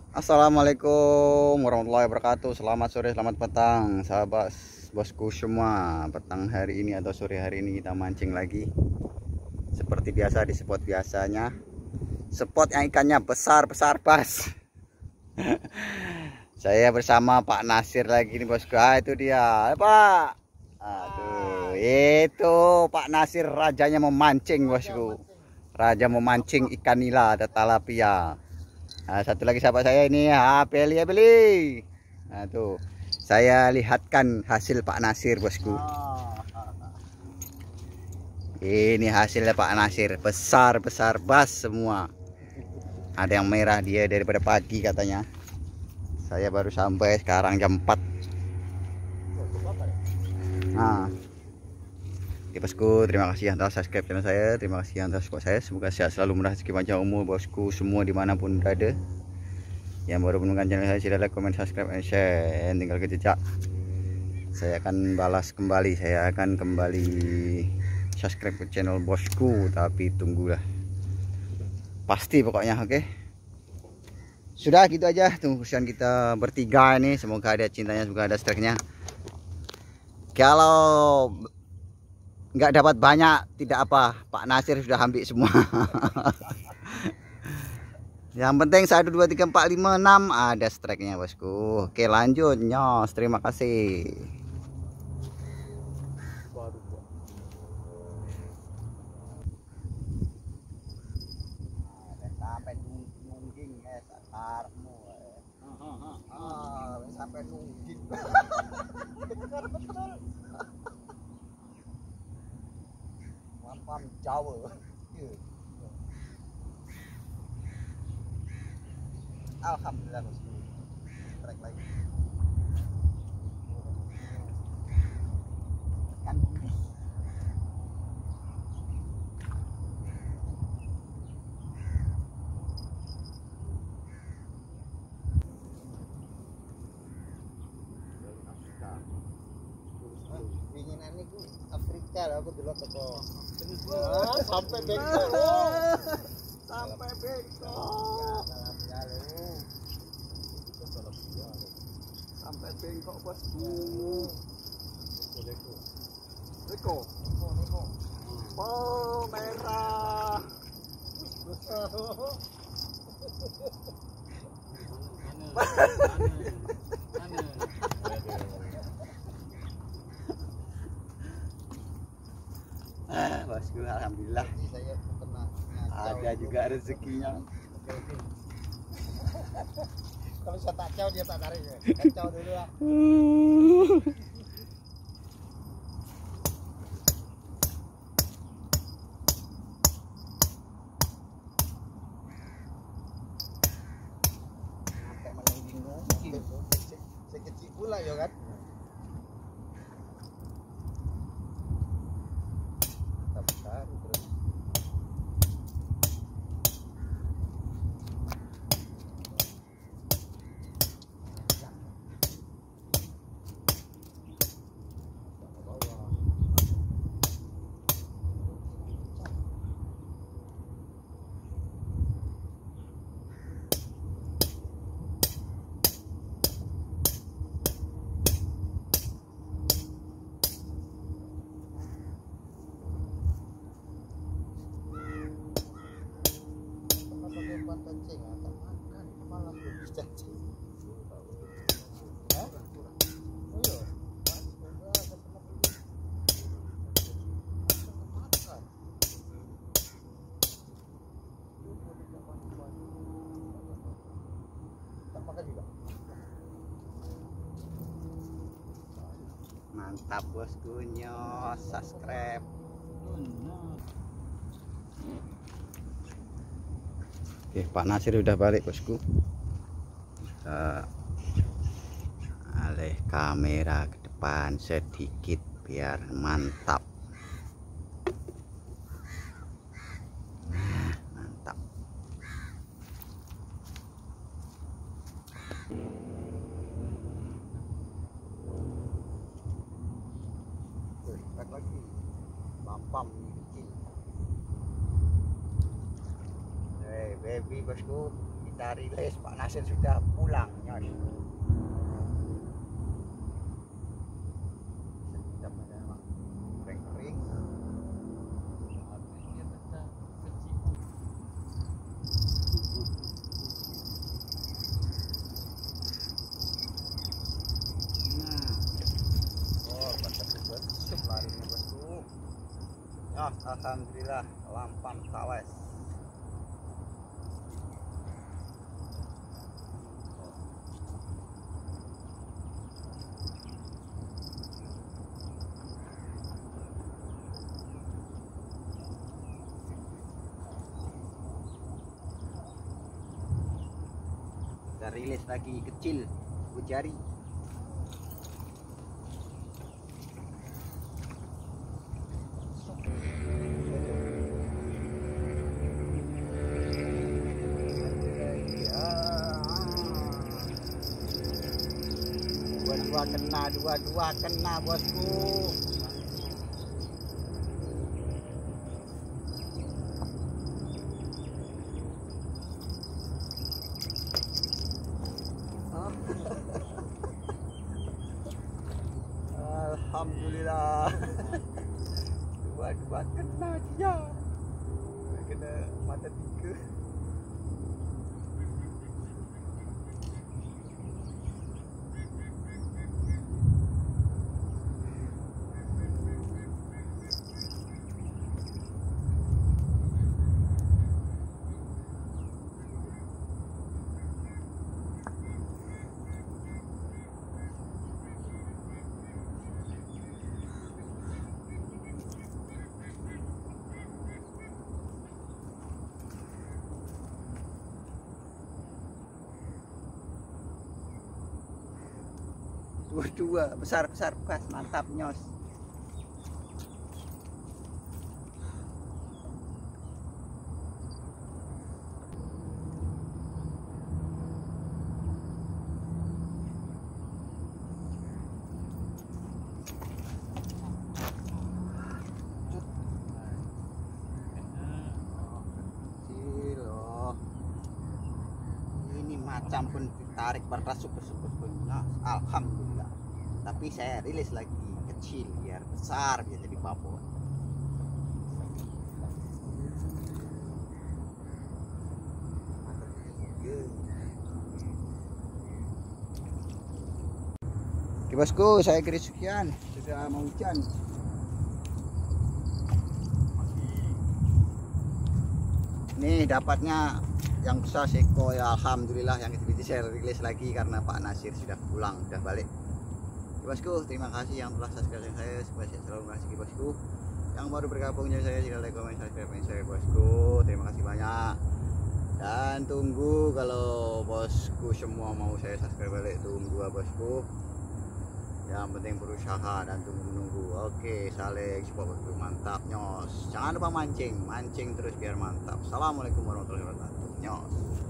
Assalamualaikum warahmatullahi wabarakatuh. Selamat sore, selamat petang, sahabat bosku semua. Petang hari ini atau sore hari ini kita mancing lagi. Seperti biasa di spot biasanya. Spot yang ikannya besar-besar pas. Saya bersama Pak Nasir lagi nih bosku. Itu dia, Pak. Aduh, itu Pak Nasir rajanya memancing bosku. Raja memancing ikan nila atau talapia. Nah, satu lagi sahabat saya ini, Beli. Nah, tuh. Saya lihatkan hasil Pak Nasir, bosku. Ini hasilnya Pak Nasir, besar-besar bas semua. Ada yang merah dia daripada pagi katanya. Saya baru sampai sekarang jam 4. Nah, bosku, terima kasih yang telah subscribe channel saya, terima kasih yang telah support saya. Semoga sehat selalu, murah rezeki, panjang umur bosku semua dimanapun berada. Yang baru menemukan channel saya, silahkan like, comment, subscribe, and share. Tinggal ke jejak. Saya akan balas kembali, saya akan kembali subscribe ke channel bosku, tapi tunggulah. Pasti pokoknya, oke. Sudah gitu aja, tunggu kerusuhan kita bertiga ini. Semoga ada cintanya, semoga ada strike-nya. Kalau nggak dapat banyak, tidak apa, Pak Nasir sudah ambil semua. Yang penting 1, 2, 3, 4, 5, 6 ada strike-nya bosku. Oke, lanjut nyos, terima kasih. Sampai nungging sakarmu. Sampai nungging. Betul. Mampam Jawa. Alhamdulillah bosku. Strike lagi. Kan pinginan niku Afrika lah, aku dulu toko. Sampai bengkok. Sampai bengkok. Sampai bengkok bosku. Leko. Oh, merah. Bosku, alhamdulillah. Ada juga rezekinya. Kalau saya tak caw dia tak tarik ya. Caw dulu lah. Sampai menungging mungkin. Sekecil pula ya kan. Tak besar terus. Mantap bosku, nyos, subscribe. Oke, Pak Nasir udah balik bosku. Kita alih kamera ke depan sedikit biar mantap. Nah, mantap. Lagi mampam kecil. Hey baby bosku, sudah rilis, Pak Nasir sudah pulang, Nyos. Sedap aja emang. Kering-kering. Larinya bosku. Ya, alhamdulillah lampam kawes. Kita rilis lagi kecil, jari. Dua kena bosku. Alhamdulillah. Dua kena dia. Kena mata tiga. Dua besar bekas, mantap Nyos. Ini macam pun ditarik bertasuk pun. Nah, alhamdulillah. Tapi saya rilis lagi kecil biar besar, biar jadi babon. Oke bosku, saya kira sekian. Sudah mau hujan. Nih dapatnya yang besar seko ya, alhamdulillah. Yang kecil saya rilis lagi karena Pak Nasir sudah pulang, sudah balik. Bosku, terima kasih yang telah subscribe saya. Supaya saya selalu mengasihi bosku. Yang baru bergabung jadi saya, silahkan like, komen, subscribe saya bosku. Terima kasih banyak. Dan tunggu kalau bosku semua mau saya subscribe balik, tunggu bosku. Yang penting berusaha dan tunggu menunggu. Oke, saling support bosku, mantap Nyos. Jangan lupa mancing terus biar mantap. Assalamualaikum warahmatullahi wabarakatuh Nyos.